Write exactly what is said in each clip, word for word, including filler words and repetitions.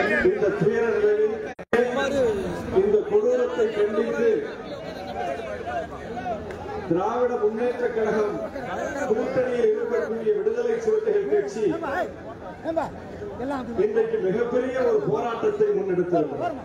இந்த துயர நிலையில் இந்த கொடூரத்தை கண்டித்து திராவிட முன்னேற்ற கழகம் கூட்டணியில் இருக்கக்கூடிய விடுதலை சிறுத்தைகள் கட்சி இன்றைக்கு மிகப்பெரிய ஒரு போராட்டத்தை முன்னெடுத்திருக்கிறது.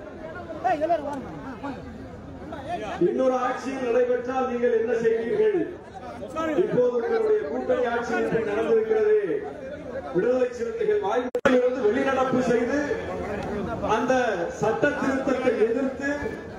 இன்னொரு ஆட்சியில் நடைபெற்றால் நீங்கள் என்ன செய்வீர்கள்? இப்போது உங்களுடைய கூட்டணி ஆட்சி நடந்திருக்கிறது. விடுதலை சிறுத்தைகள் வாய்ப்பிலிருந்து வெளிநடப்பு செய்து அந்த சட்ட திருத்தத்தை எதிர்த்து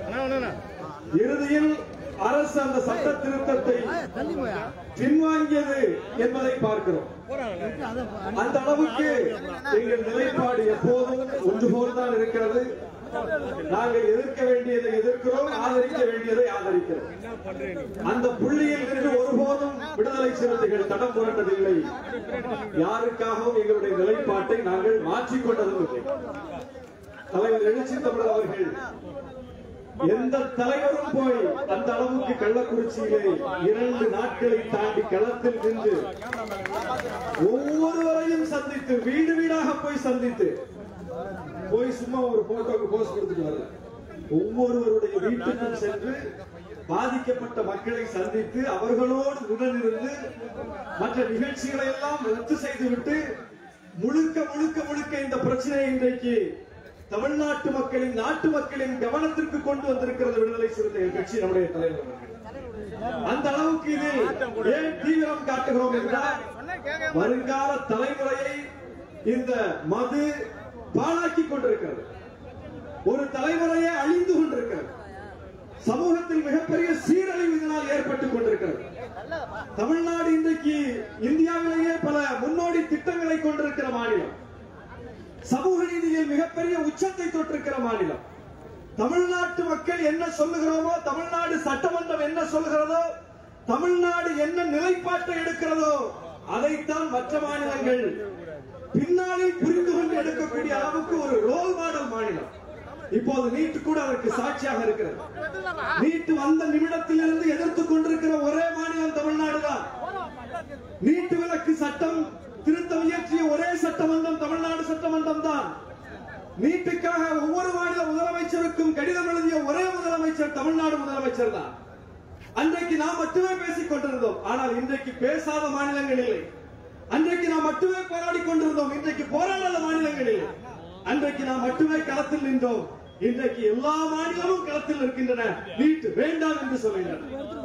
இறுதியில் அரசு அந்த சட்ட திருத்தத்தை பின்வாங்கியது என்பதை பார்க்கிறோம். அந்த அளவுக்கு எங்கள் நிலைப்பாடு எப்போதும் ஒன்று போல்தான் இருக்கிறது. நாங்கள் எதிர்க்க வேண்டியதை எதிர்க்கிறோம், ஆதரிக்க வேண்டியதை ஆதரிக்கிறோம். அந்த புள்ளியில் இருந்து ஒருபோதும் விடுதலை சிறுத்தைகள் தடம் புரண்டதில்லை. யாருக்காகவும் எங்களுடைய நிலைப்பாட்டை நாங்கள் மாற்றிக்கொண்டதும் இல்லை. தலைவர் எழுச்சி தமிழர் அவர்கள் எந்த தலைவரும் போய் அந்த அளவுக்கு கள்ளக்குறிச்சியிலே இரண்டு நாட்களை தாண்டி களத்தில் நின்று ஒவ்வொருவரையும் சந்தித்து வீடு வீடாக போய் சந்தித்து போய் சும்மா ஒரு போட்டோக்கு போஸ்ட் கொடுத்துட்டு வர ஒவ்வொருவருடைய வீட்டுக்கும் சென்று பாதிக்கப்பட்ட மக்களை சந்தித்து அவர்களோடு உடனிருந்து மற்ற நிகழ்ச்சிகளை எல்லாம் ரத்து செய்துவிட்டு முழுக்க முழுக்க முழுக்க இந்த பிரச்சனையை இன்றைக்கு தமிழ்நாட்டு மக்களின் நாட்டு மக்களின் கவனத்திற்கு கொண்டு வந்திருக்கிறது விடுதலை சிறுத்தைகள் கட்சி நம்முடைய தலைவர். அந்த அளவுக்கு இதில் ஏன் தீவிரம் காட்டுகிறோம் என்றால் வருங்கால தலைமுறையை இந்த மது பாழாக்கி கொண்டிருக்கிறது. ஒரு தலைமுறையை அழிந்து கொண்டிருக்கிறது. சமூகத்தில் மிகப்பெரிய சீரழிவு இதனால் ஏற்பட்டுக் கொண்டிருக்கிறது. தமிழ்நாடு இன்றைக்கு இந்தியாவிலேயே பல முன்னோடி திட்டங்களை கொண்டிருக்கிற மாநிலம். சமூக நீதியில் மிகப்பெரிய உச்சத்தை தொட்டிருக்கிற மாநிலம். தமிழ்நாட்டு மக்கள் என்ன சொல்லுகிறோமோ, தமிழ்நாடு சட்டமன்றம் என்ன சொல்லுகிறதோ, தமிழ்நாடு என்ன நிலைப்பாட்டை எடுக்கிறதோ அதைத்தான் மற்ற மாநிலங்கள் பின்னாளில் புரிந்து கொண்டு எடுக்கக்கூடிய அளவுக்கு ஒரு ரோல் மாடல் மாநிலம். இப்போது நீட்டு கூட அதற்கு சாட்சியாக இருக்கிறது. நீட்டு வந்த நிமிடத்திலிருந்து எதிர்த்துக் கொண்டிருக்கிற ஒரே மாநிலம் தமிழ்நாடு தான். நீட்டு விலக்கு சட்டம் திருத்தம் இயற்றிய ஒரே சட்டமன்றம் தமிழ்நாடு சட்டமன்றம் தான். நீட்டுக்காக ஒவ்வொரு மாநில முதலமைச்சருக்கும் கடிதம் எழுதிய ஒரே முதலமைச்சர் தமிழ்நாடு முதலமைச்சர் தான். அன்றைக்கு நாம் மட்டுமே பேசிக் கொண்டிருந்தோம். ஆனால் இன்றைக்கு பேசாத மாநிலங்கள் இல்லை. அன்றைக்கு நாம் மட்டுமே போராடி கொண்டிருந்தோம். இன்றைக்கு போராடாத மாநிலங்கள் இல்லை. அன்றைக்கு நாம் மட்டுமே களத்தில் நின்றோம். இன்றைக்கு எல்லா மாநிலமும் களத்தில் இருக்கின்றன. நீட் வேண்டாம் என்று சொல்லுகின்றன.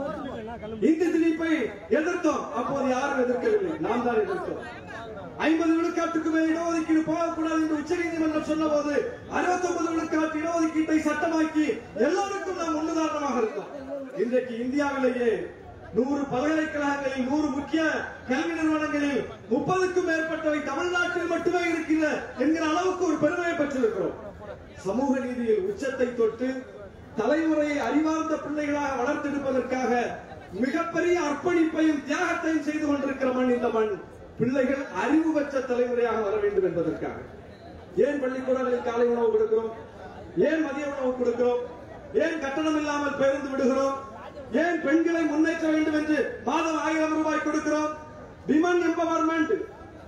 இந்தி திணிப்பை எதிர்த்தோம். அப்போது யாரும் எதிர்க்கவில்லை, நாம் தான் எதிர்த்தோம். ஐம்பது விழுக்காட்டுக்கு மேல் இடஒதுக்கீடு போகக்கூடாது என்று உச்ச நீதிமன்றம் சொன்ன போது அறுபத்தி ஒன்பது விழுக்காட்டு இடஒதுக்கீட்டை சட்டமாக்கி எல்லோருக்கும் நாம் முன்னுதாரணமாக இருக்கோம். இன்றைக்கு இந்தியாவிலேயே நூறு பல்கலைக்கழகங்களில் நூறு முக்கிய கல்வி நிறுவனங்களில் முப்பதுக்கும் மேற்பட்டவை தமிழ்நாட்டில் மட்டுமே இருக்கிற என்கிற அளவுக்கு ஒரு பெருமையை பெற்றிருக்கிறோம். சமூக நீதியில் உச்சத்தை தொட்டு தலைமுறையை அறிவார்ந்த பிள்ளைகளாக வளர்த்தெடுப்பதற்காக மிகப்பெரிய அர்ப்பணிப்பையும் தியாகத்தையும் செய்து கொண்டிருக்கிற மண் இந்த மண். பிள்ளைகள் அறிவு பெற்ற தலைமுறையாக வர வேண்டும் என்பதற்காக ஏன் பள்ளிக்கூடங்களில் காலை உணவு கொடுக்கிறோம்? ஏன் மதிய உணவு கொடுக்கிறோம்? ஏன் கட்டணம் இல்லாமல் பேருந்து விடுகிறோம்? ஏன் பெண்களை முன்னேற்ற வேண்டும் என்று மாதம் ஆயிரம் ரூபாய் கொடுக்கிறோம்? விமன் எம்பவர்மெண்ட்,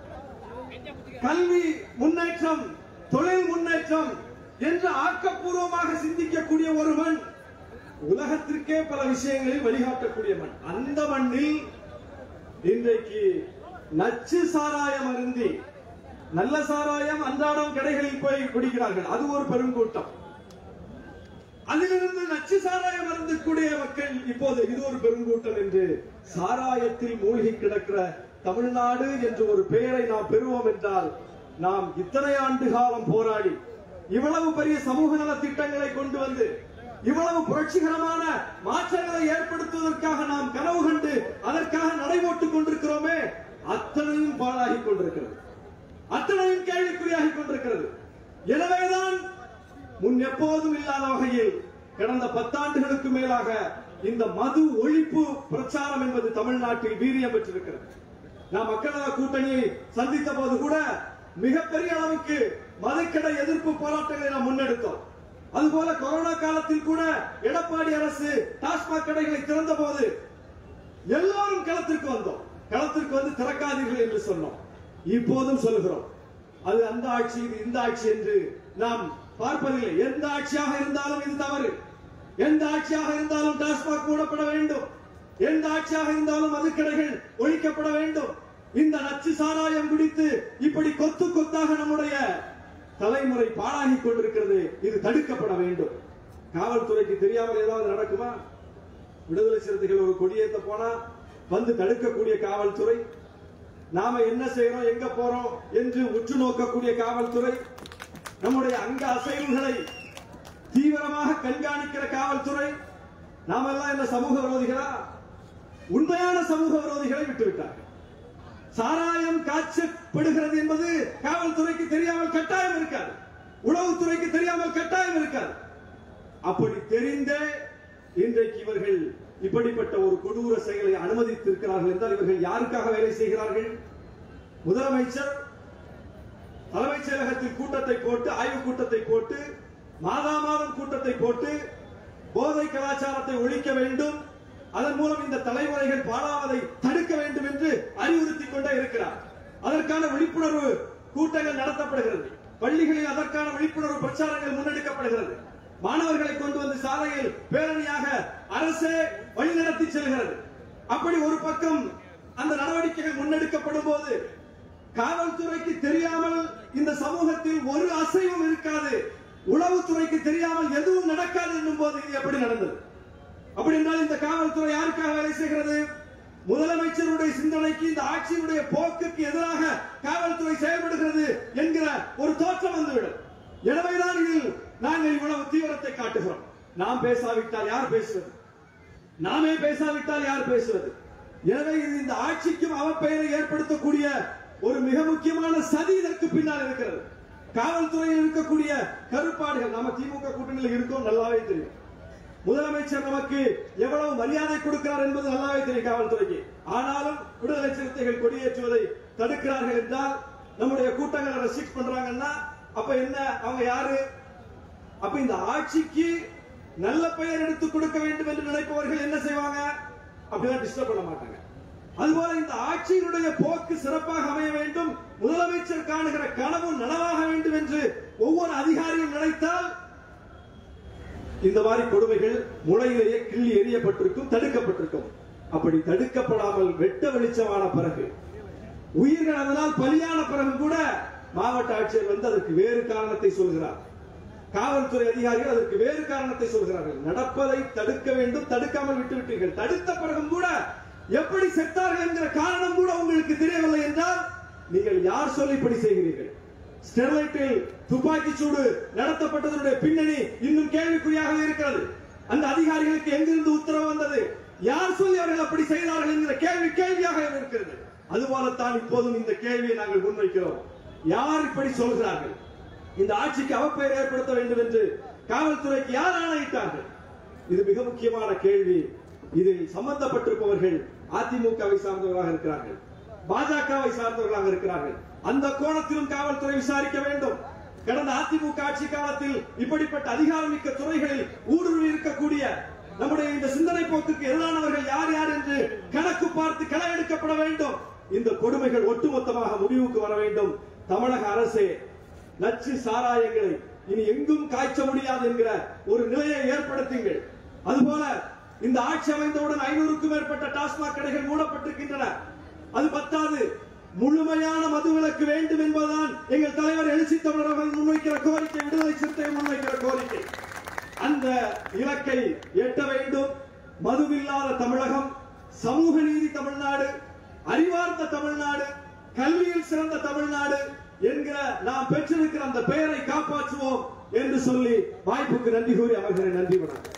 கல்வி முன்னேற்றம், தொழில் முன்னேற்றம் என்று ஆக்கப்பூர்வமாக சிந்திக்கக்கூடிய ஒரு மண். உலகத்திற்கே பல விஷயங்களில் வழிகாட்டக்கூடிய மண். அந்த மண்ணில் இன்றைக்கு நச்சு சாராயம் அருந்தி, நல்ல சாராயம் அன்றாடம் கடைகளில் போய் குடிக்கிறார்கள், அது ஒரு பெருங்கூட்டம். அதிலிருந்து நச்சு சாராயம் அருந்தக்கூடிய மக்கள் இப்போது இது ஒரு பெருங்கூட்டம் என்று சாராயத்தில் மூழ்கி கிடக்கிற தமிழ்நாடு என்று ஒரு பெயரை நாம் பெறுவோம் என்றால், நாம் இத்தனை ஆண்டு காலம் போராடி இவ்வளவு பெரிய சமூக நல திட்டங்களை கொண்டு வந்து இவ்வளவு புரட்சிகரமான மாற்றங்களை ஏற்படுத்துவதற்காக நாம் கனவு கண்டு அதற்காக நடைபோட்டுக் கொண்டிருக்கிறோமே, அத்தனையும் பாழாகிக் கொண்டிருக்கிறது, அத்தனையும் கேள்விக்குறியாகிக் கொண்டிருக்கிறது. எனவேதான் முன் எப்போதும் இல்லாத வகையில் கடந்த பத்தாண்டுகளுக்கு மேலாக இந்த மது ஒழிப்பு பிரச்சாரம் என்பது தமிழ்நாட்டில் வீரியம் பெற்றிருக்கிறது. நாம் மக்கள் நல கூட்டணியை சந்தித்த போது கூட மிகப்பெரிய அளவுக்கு மதுக்கடை எதிர்ப்பு போராட்டங்களை நாம் முன்னெடுத்தோம். அதுபோல கொரோனா காலத்தில் கூட எடப்பாடி அரசு டாஸ்மாக் கடைகளை திறந்த போது எல்லாரும் களத்திற்கு வந்தோம். களத்திற்கு வந்து திறக்காதீர்கள் என்று சொன்னோம். இப்போதும் சொல்கிறோம், அது அந்த ஆட்சி இது இந்த ஆட்சி என்று நாம் பார்ப்பதில்லை. எந்த ஆட்சியாக இருந்தாலும் இது தவறு. எந்த ஆட்சியாக இருந்தாலும் டாஸ்மாக் மூடப்பட வேண்டும். எந்த ஆட்சியாக இருந்தாலும் மதுக்கடைகள் ஒழிக்கப்பட வேண்டும். இந்த நச்சு சாராயம் குடித்து இப்படி கொத்து கொத்தாக நம்முடைய தலைமுறை பாழாகிக் கொண்டிருக்கிறது. இது தடுக்கப்பட வேண்டும். காவல்துறைக்கு தெரியாமல் ஏதாவது நடக்குமா? விடுதலை சிறுத்தைகள் ஒரு கொடியேற்ற போனா வந்து தடுக்கக்கூடிய காவல்துறை, நாம என்ன செய்யறோம், எங்க போறோம் என்று உற்று நோக்கக்கூடிய காவல்துறை, நம்முடைய அங்க அசைவுகளை தீவிரமாக கண்காணிக்கிற காவல்துறை, நாம எல்லாம் இந்த சமூக விரோதிகளா? உண்மையான சமூக விரோதிகளை விட்டுவிட்டார்கள். சாராயம் காய்ச்சப்படுகிறது என்பது காவல்துறைக்கு தெரியாமல் கட்டாயம் இருக்காது. உளவுத்துறைக்கு தெரியாமல் கட்டாயம் இருக்காது. அப்படி தெரிந்தே இன்றைக்கு இவர்கள் இப்படிப்பட்ட ஒரு கொடூர செயலை அனுமதித்திருக்கிறார்கள் என்றால் இவர்கள் யாருக்காக வேலை செய்கிறார்கள்? முதலமைச்சர் தலைமைச் செயலகத்தில் கூட்டத்தை போட்டு, ஆய்வு கூட்டத்தை போட்டு, மாதா மாதம் கூட்டத்தை போட்டு போதை கலாச்சாரத்தை ஒழிக்க வேண்டும், அதன் மூலம் இந்த தலைமுறைகள் பாழாவதை தடுக்க வேண்டும் என்று அறிவுறுத்திக் கொண்டே இருக்கிறார். அதற்கான விழிப்புணர்வு கூட்டங்கள் நடத்தப்படுகிறது. பள்ளிகளில் அதற்கான விழிப்புணர்வு பிரச்சாரங்கள் முன்னெடுக்கப்படுகிறது. மாணவர்களை கொண்டு வந்து சாலையில் பேரணியாக அரசே வழிநடத்தி செல்கிறது. அப்படி ஒரு பக்கம் அந்த நடவடிக்கைகள் முன்னெடுக்கப்படும் போது காவல்துறைக்கு தெரியாமல் இந்த சமூகத்தில் ஒரு அசைவும் இருக்காது, உளவுத்துறைக்கு தெரியாமல் எதுவும் நடக்காது என்னும் போது இது எப்படி நடந்தது? அப்படி என்றால் இந்த காவல்துறை யாருக்காக வேலை செய்கிறது? முதலமைச்சருடைய சிந்தனைக்கு, இந்த ஆட்சியினுடைய போக்குக்கு எதிராக காவல்துறை செயல்படுகிறது என்கிற ஒரு தோற்றம் வந்துவிடும். எனவேதான் இதில் நாங்கள் இவ்வளவு தீவிரத்தை காட்டுகிறோம். நாம் பேசாவிட்டால் யார் பேசுவது? நாமே பேசாவிட்டால் யார் பேசுவது? எனவே இது இந்த ஆட்சிக்கும் அவப்பெயரை ஏற்படுத்தக்கூடிய ஒரு மிக முக்கியமான சதி இதற்கு பின்னால் இருக்கிறது. காவல்துறையில் இருக்கக்கூடிய கருப்பாடுகள், நம்ம திமுக கூட்டணியில் இருக்கோம், நல்லாவே தெரியும். முதலமைச்சர் நமக்கு எவ்வளவு மரியாதை கொடுக்கிறார் என்பது நல்லாவே தெரியும் காவல்துறைக்கு. ஆனாலும் விடுதலை சிறுத்தைகள் கொடியேற்றுவதை தடுக்கிறார்கள் என்றால், நம்முடைய கூட்டங்களை ரெஸ்ட்ரிக்ட் பண்றாங்கன்னா அப்ப என்ன, அவங்க யாரு? அப்ப இந்த ஆட்சிக்கு நல்ல பெயர் எடுத்துக் கொடுக்க வேண்டும் என்று நினைப்பவர்கள் என்ன செய்வாங்க? அப்படிதான் டிஸ்டர்ப் பண்ண மாட்டாங்க. அதுபோல இந்த ஆட்சியினுடைய போக்கு சிறப்பாக அமைய வேண்டும், முதலமைச்சர் காணுகிற கனவு நனவாக வேண்டும் என்று ஒவ்வொரு அதிகாரியும் நினைத்தால் இந்த மாதிரி கொடுமைகள் முளையிலேயே கிள்ளி எறியப்பட்டிருக்கும், தடுக்கப்பட்டிருக்கும். அப்படி தடுக்கப்படாமல் வெட்ட வெளிச்சமான பிறகு, உயிர்கள் அதனால் பலியான பிறகு கூட மாவட்ட ஆட்சியர் வந்து அதற்கு வேறு காரணத்தை சொல்கிறார். காவல்துறை அதிகாரிகள் அதற்கு வேறு காரணத்தை சொல்கிறார்கள். நடப்பதை தடுக்க வேண்டும், தடுக்காமல் விட்டுவிட்டீர்கள். தடுத்த பிறகும் கூட எப்படி செத்தார்கள் என்கிற காரணம் கூட உங்களுக்கு தெரியவில்லை என்றால் நீங்கள் யார் சொல்லி இப்படி செய்கிறீர்கள்? ஸ்டெர்லைட்டில் துப்பாக்கி சூடு நடத்தப்பட்டதனுடைய பின்னணி இன்னும் கேள்விக்குறியாக இருக்கிறது. அந்த அதிகாரிகளுக்கு எங்கிருந்து உத்தரவு வந்தது? யார் சொல்லி அவர்கள் அப்படி செய்தார்கள் என்கிற கேள்வி கேள்வியாக இருக்கிறது. அதுபோலத்தான் இப்போதும் இந்த கேள்வியை நாங்கள் முன்வைக்கிறோம். யார் இப்படி சொல்கிறார்கள்? இந்த ஆட்சிக்கு அவப்பெயர் ஏற்படுத்த வேண்டும் என்று காவல்துறைக்கு யார் ஆணையிட்டார்கள்? இது மிக முக்கியமான கேள்வி. இதில் சம்பந்தப்பட்டிருப்பவர்கள் அதிமுகவை சார்ந்தவர்களாக இருக்கிறார்கள், பாஜகவை சார்ந்தவர்களாக இருக்கிறார்கள். அந்த கோணத்திலும் காவல்துறை விசாரிக்க வேண்டும். கடந்த அதிமுக ஆட்சி காலத்தில் இப்படிப்பட்ட அதிகாரமிக்க துறைகளில் ஊடுருவி இருக்கக்கூடிய நம்முடைய இந்த சிந்தனை போக்குக்கு எதிரானவர்கள் யார் யார் என்று கணக்கு பார்த்து களை எடுக்கப்பட வேண்டும். இந்த கொடுமைகள் ஒட்டுமொத்தமாக முடிவுக்கு வர வேண்டும். தமிழக அரசே நச்சு சாராயங்களை இனி எங்கும் காய்ச்ச முடியாது என்கிற ஒரு நிலையை ஏற்படுத்துங்கள். அதுபோல இந்த ஆட்சி அமைந்தவுடன் ஐநூறுக்கும் மேற்பட்ட டாஸ்மாக் கடைகள் மூடப்பட்டிருக்கின்றன. அது பத்தாது, முழுமையான மதுவிலக்கு வேண்டும் என்பதுதான் எங்கள் தலைவர் எழுச்சி தமிழர்கள் முன்வைக்கிற கோரிக்கை, விடுதலை சிறுத்தைகள் முன்வைக்கிற கோரிக்கை. அந்த இலக்கை எட்ட வேண்டும். மதுவில்லாத தமிழகம், சமூக நீதி தமிழ்நாடு, அறிவார்ந்த தமிழ்நாடு, கல்வியில் சிறந்த தமிழ்நாடு என்கிற நாம் பெற்றிருக்கிற அந்த பெயரை காப்பாற்றுவோம் என்று சொல்லி வாய்ப்புக்கு நன்றி கூறி அமர்கிறேன். நன்றி வணக்கம்.